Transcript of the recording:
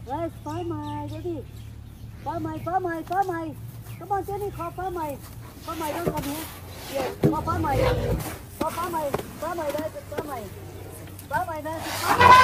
Let's phá mày, Jenny. Phá mày, phá mày, phá mày. Come on, Jenny, call phá mày. Phá mày don't come here. Yes, call phá mày. Call phá mày đây, phá mày. Phá mày đây, phá mày.